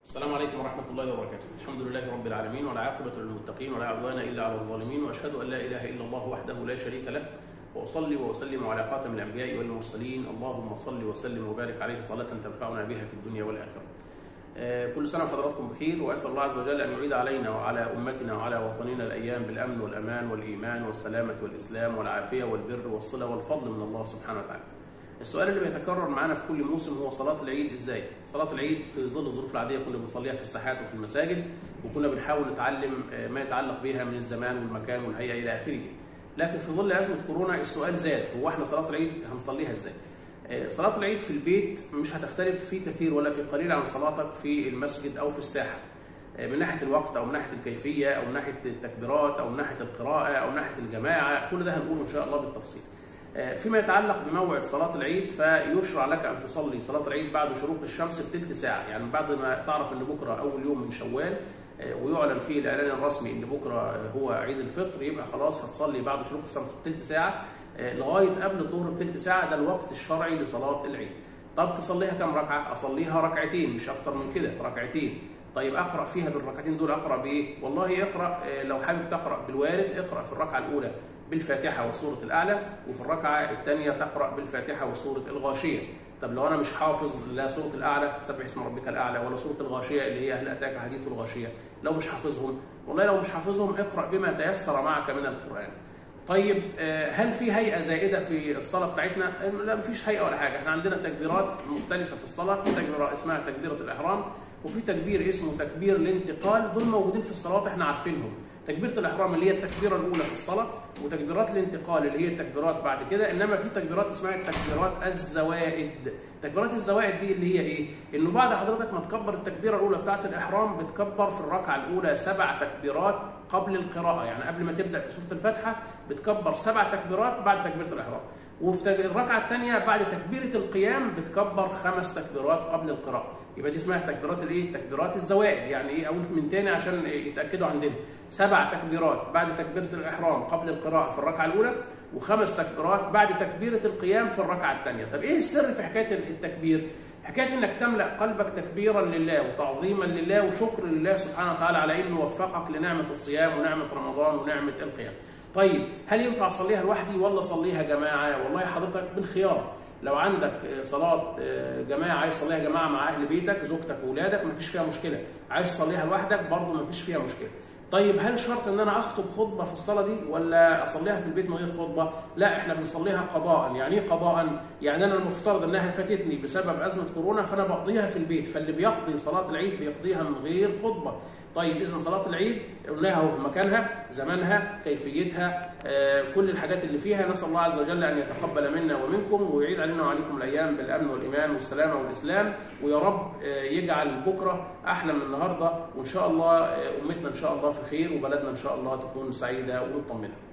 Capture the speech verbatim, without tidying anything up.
السلام عليكم ورحمة الله وبركاته. الحمد لله رب العالمين والعاقبة للمتقين ولا عدوان إلا على الظالمين، وأشهد أن لا إله إلا الله وحده لا شريك له، وأصلي وأسلم على خاتم الأنبياء والمرسلين. اللهم صل وسلم وبارك عليه صلاة تنفعنا بها في الدنيا والآخرة. كل سنة وحضراتكم بخير، وأسأل الله عز وجل أن يعيد علينا وعلى أمتنا وعلى وطننا الأيام بالأمن والأمان والإيمان والسلامة والإسلام والعافية والبر والصلة والفضل من الله سبحانه وتعالى. السؤال اللي بيتكرر معانا في كل موسم هو صلاة العيد ازاي؟ صلاة العيد في ظل الظروف العادية كنا بنصليها في الساحات وفي المساجد، وكنا بنحاول نتعلم ما يتعلق بها من الزمان والمكان والهيئة إلى آخره. لكن في ظل أزمة كورونا السؤال زاد، هو احنا صلاة العيد هنصليها ازاي؟ صلاة العيد في البيت مش هتختلف في كثير ولا في قليل عن صلاتك في المسجد أو في الساحة، من ناحية الوقت أو من ناحية الكيفية أو من ناحية التكبيرات أو من ناحية القراءة أو من ناحية الجماعة، كل ده هنقوله إن شاء الله بالتفصيل. فيما يتعلق بموعد صلاة العيد، فيشرع لك أن تصلي صلاة العيد بعد شروق الشمس بثلث ساعة، يعني بعد ما تعرف أن بكرة أول يوم من شوال ويعلن فيه الإعلان الرسمي أن بكرة هو عيد الفطر، يبقى خلاص هتصلي بعد شروق الشمس بثلث ساعة لغاية قبل الظهر بثلث ساعة، ده الوقت الشرعي لصلاة العيد. طب تصليها كم ركعة؟ أصليها ركعتين مش أكتر من كده، ركعتين. طيب أقرأ فيها بالركعتين دول أقرأ بإيه؟ والله اقرأ لو حابب تقرأ بالوارد، اقرأ في الركعة الأولى بالفاتحة وسورة الأعلى، وفي الركعة الثانية تقرأ بالفاتحة وسورة الغاشية. طب لو أنا مش حافظ لا سورة الأعلى سبح اسم ربك الأعلى ولا سورة الغاشية اللي هي هل أتاك حديث الغاشية، لو مش حافظهم، والله لو مش حافظهم اقرأ بما تيسر معك من القرآن. طيب هل في هيئة زائدة في الصلاة بتاعتنا؟ لا، مفيش هيئة ولا حاجة، احنا عندنا تكبيرات مختلفة في الصلاة، في تكبيرة اسمها تكبيرة الإحرام، وفي تكبير اسمه تكبير الانتقال، دول موجودين في الصلاة احنا عارفينهم. تكبيرة الإحرام اللي هي التكبيرة الأولى في الصلاة، وتكبيرات الانتقال اللي هي التكبيرات بعد كده، إنما في تكبيرات اسمها التكبيرات الزوائد. تكبيرات الزوائد دي اللي هي إيه؟ إنه بعد حضرتك ما تكبر التكبيرة الأولى بتاعة الإحرام بتكبر في الركعة الأولى سبع تكبيرات قبل القراءة، يعني قبل ما تبدأ في سورة الفاتحة بتكبر سبع تكبيرات بعد تكبيرة الإحرام، وفي الركعة الثانية بعد تكبيرة القيام بتكبر خمس تكبيرات قبل القراءة. يبقى دي اسمها تكبيرات الايه؟ تكبيرات الزوائد. يعني ايه؟ اقول من تاني عشان يتاكدوا عندنا. سبع تكبيرات بعد تكبيرة الإحرام قبل القراءة في الركعة الأولى، وخمس تكبيرات بعد تكبيرة القيام في الركعة الثانية. طب ايه السر في حكاية التكبير؟ حكاية انك تملأ قلبك تكبيرا لله وتعظيما لله وشكر لله سبحانه وتعالى على انه وفقك لنعمة الصيام ونعمة رمضان ونعمة القيام. طيب هل ينفع اصليها لوحدي ولا اصليها جماعة؟ والله حضرتك بالخيار. لو عندك صلاة جماعة عايز تصليها جماعة مع أهل بيتك زوجتك وأولادك مفيش فيها مشكلة، عايز تصليها لوحدك برضه مفيش فيها مشكلة. طيب هل شرط ان انا اخطب خطبه في الصلاه دي ولا اصليها في البيت من غير خطبه؟ لا، احنا بنصليها قضاء. يعني ايه قضاء؟ يعني انا المفترض انها فاتتني بسبب ازمه كورونا فانا بقضيها في البيت، فاللي بيقضي صلاه العيد بيقضيها من غير خطبه. طيب اذا صلاه العيد قلناها اهو، مكانها، زمانها، كيفيتها، آه، كل الحاجات اللي فيها. نسال الله عز وجل ان يتقبل منا ومنكم ويعيد علينا وعليكم الايام بالامن والايمان والسلامه والاسلام، ويا رب آه، يجعل بكره احلى من النهارده، وان شاء الله آه، امتنا ان شاء الله في خير وبلدنا ان شاء الله تكون سعيده ومطمنه.